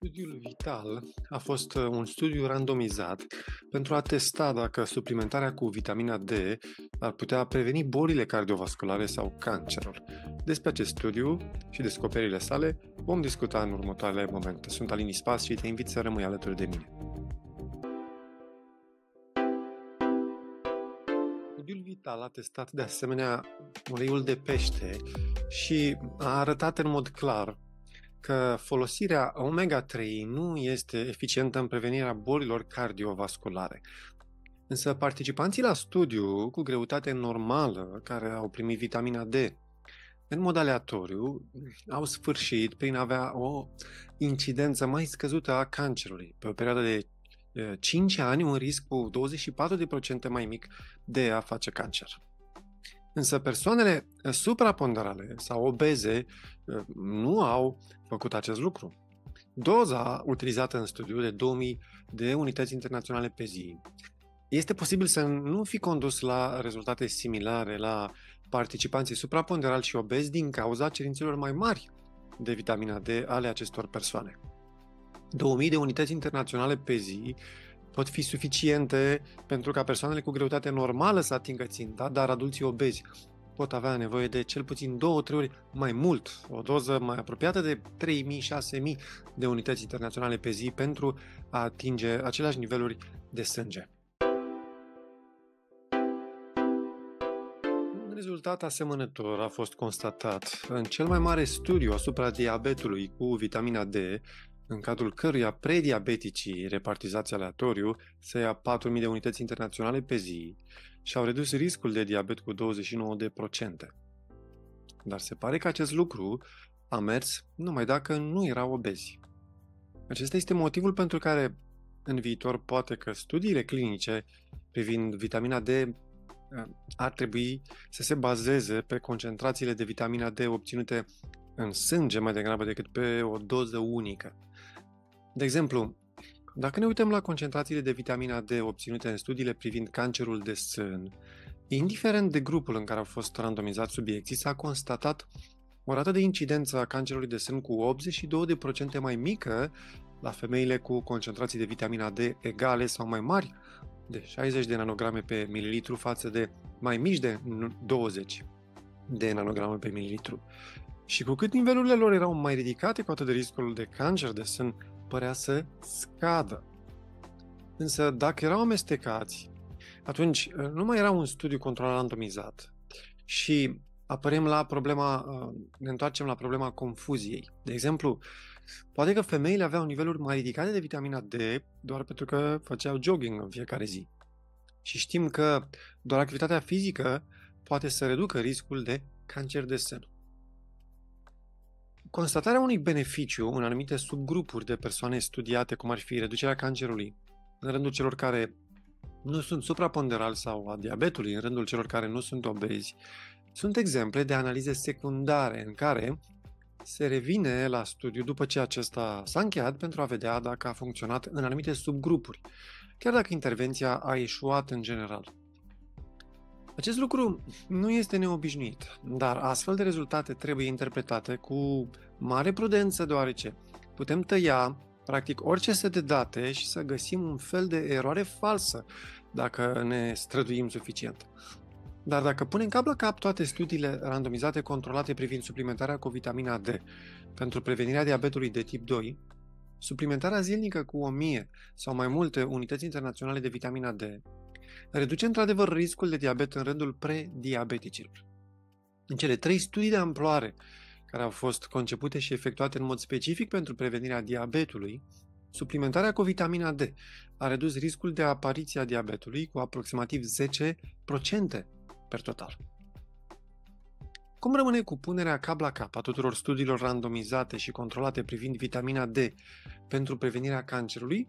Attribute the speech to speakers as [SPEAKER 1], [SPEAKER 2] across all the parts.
[SPEAKER 1] Studiul VITAL a fost un studiu randomizat pentru a testa dacă suplimentarea cu vitamina D ar putea preveni bolile cardiovasculare sau cancerul. Despre acest studiu și descoperirile sale vom discuta în următoarele momente. Sunt Alin Ispas și te invit să rămâi alături de mine. Studiul VITAL a testat de asemenea uleiul de pește și a arătat în mod clar că folosirea omega-3 nu este eficientă în prevenirea bolilor cardiovasculare. Însă participanții la studiu cu greutate normală, care au primit vitamina D în mod aleatoriu, au sfârșit prin a avea o incidență mai scăzută a cancerului. Pe o perioadă de 5 ani, un risc cu 24% mai mic de a face cancer. Însă persoanele supraponderale sau obeze nu au făcut acest lucru. Doza utilizată în studiu de 2000 de unități internaționale pe zi este posibil să nu fi condus la rezultate similare la participanții supraponderali și obezi din cauza cerințelor mai mari de vitamina D ale acestor persoane. 2000 de unități internaționale pe zi pot fi suficiente pentru ca persoanele cu greutate normală să atingă ținta, dar adulții obezi pot avea nevoie de cel puțin 2-3 ori mai mult, o doză mai apropiată de 3000-6000 de unități internaționale pe zi pentru a atinge aceleași niveluri de sânge. Un rezultat asemănător a fost constatat în cel mai mare studiu asupra diabetului cu vitamina D, în cadrul căruia prediabeticii repartizați aleatoriu să ia 4000 de unități internaționale pe zi și au redus riscul de diabet cu 29%. Dar se pare că acest lucru a mers numai dacă nu erau obezi. Acesta este motivul pentru care în viitor poate că studiile clinice privind vitamina D ar trebui să se bazeze pe concentrațiile de vitamina D obținute în sânge mai degrabă decât pe o doză unică. De exemplu, dacă ne uităm la concentrațiile de vitamina D obținute în studiile privind cancerul de sân, indiferent de grupul în care au fost randomizați subiecții, s-a constatat o rată de incidență a cancerului de sân cu 82% mai mică la femeile cu concentrații de vitamina D egale sau mai mari de 60 de nanograme pe mililitru față de mai mici de 20 de nanograme pe mililitru. Și cu cât nivelurile lor erau mai ridicate, cu atât de riscul de cancer de sân părea să scadă. Însă dacă erau amestecați, atunci nu mai era un studiu controlat randomizat și ne întoarcem la problema confuziei. De exemplu, poate că femeile aveau niveluri mai ridicate de vitamina D doar pentru că făceau jogging în fiecare zi. Și știm că doar activitatea fizică poate să reducă riscul de cancer de sân. Constatarea unui beneficiu în anumite subgrupuri de persoane studiate, cum ar fi reducerea cancerului, în rândul celor care nu sunt supraponderali sau a diabetului, în rândul celor care nu sunt obezi, sunt exemple de analize secundare în care se revine la studiu după ce acesta s-a încheiat pentru a vedea dacă a funcționat în anumite subgrupuri, chiar dacă intervenția a eșuat în general. Acest lucru nu este neobișnuit, dar astfel de rezultate trebuie interpretate cu mare prudență, deoarece putem tăia practic orice set de date și să găsim un fel de eroare falsă dacă ne străduim suficient. Dar dacă punem cap la cap toate studiile randomizate controlate privind suplimentarea cu vitamina D pentru prevenirea diabetului de tip 2, suplimentarea zilnică cu 1000 sau mai multe unități internaționale de vitamina D reduce într-adevăr riscul de diabet în rândul prediabeticilor. În cele 3 studii de amploare care au fost concepute și efectuate în mod specific pentru prevenirea diabetului, suplimentarea cu vitamina D a redus riscul de apariție a diabetului cu aproximativ 10% per total. Cum rămâne cu punerea cap la cap a tuturor studiilor randomizate și controlate privind vitamina D pentru prevenirea cancerului?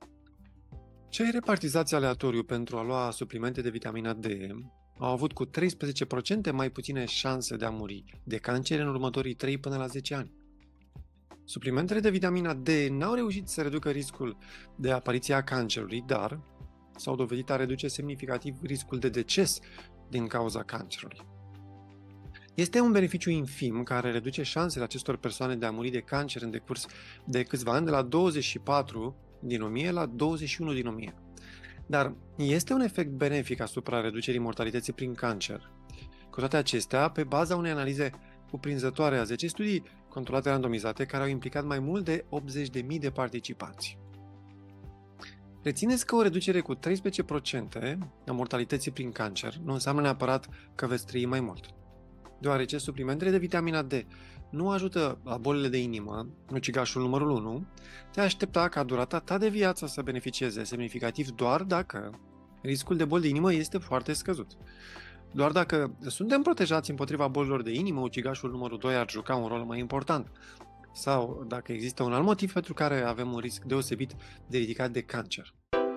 [SPEAKER 1] Cei repartizați aleatoriu pentru a lua suplimente de vitamina D au avut cu 13% mai puține șanse de a muri de cancer în următorii 3 până la 10 ani. Suplimentele de vitamina D n-au reușit să reducă riscul de apariție a cancerului, dar s-au dovedit a reduce semnificativ riscul de deces din cauza cancerului. Este un beneficiu infim care reduce șansele acestor persoane de a muri de cancer în decurs de câțiva ani, de la 24 din 1000 la 21 din 1000. Dar este un efect benefic asupra reducerii mortalității prin cancer. Cu toate acestea, pe baza unei analize cuprinzătoare a 10 studii controlate randomizate care au implicat mai mult de 80.000 de participanți. Rețineți că o reducere cu 13% a mortalității prin cancer nu înseamnă neapărat că veți trăi mai mult, deoarece suplimentele de vitamina D nu ajută la bolile de inimă, ucigașul numărul 1, te aștepta ca durata ta de viață să beneficieze semnificativ doar dacă riscul de boli de inimă este foarte scăzut. Doar dacă suntem protejați împotriva bolilor de inimă, ucigașul numărul 2 ar juca un rol mai important. Sau dacă există un alt motiv pentru care avem un risc deosebit de ridicat de cancer.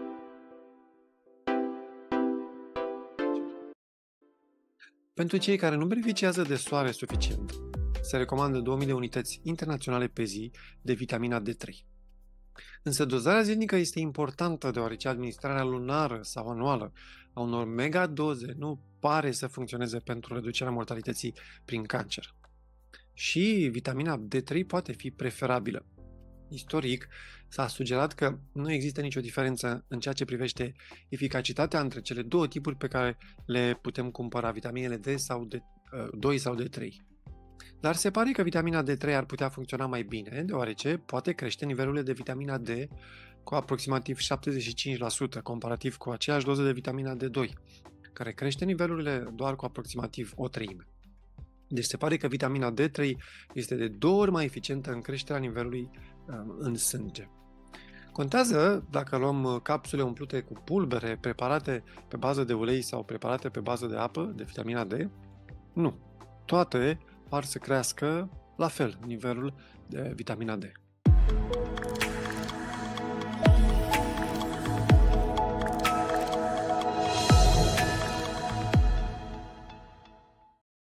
[SPEAKER 1] Pentru cei care nu beneficiază de soare suficient, se recomandă 2000 de unități internaționale pe zi de vitamina D3. Însă dozarea zilnică este importantă deoarece administrarea lunară sau anuală a unor megadoze nu pare să funcționeze pentru reducerea mortalității prin cancer. Și vitamina D3 poate fi preferabilă. Istoric, s-a sugerat că nu există nicio diferență în ceea ce privește eficacitatea între cele două tipuri pe care le putem cumpăra, vitaminele D2 sau D3. Dar se pare că vitamina D3 ar putea funcționa mai bine, deoarece poate crește nivelurile de vitamina D cu aproximativ 75%, comparativ cu aceeași doză de vitamina D2, care crește nivelurile doar cu aproximativ o treime. Deci se pare că vitamina D3 este de 2 ori mai eficientă în creșterea nivelului în sânge. Contează dacă luăm capsule umplute cu pulbere, preparate pe bază de ulei sau preparate pe bază de apă, de vitamina D? Nu. Toate par să crească la fel nivelul de vitamina D.